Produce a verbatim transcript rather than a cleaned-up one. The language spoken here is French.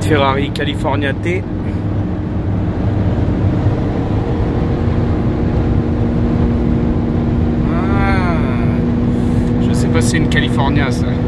Ferrari California T. Ah, je sais pas si c'est une California ça.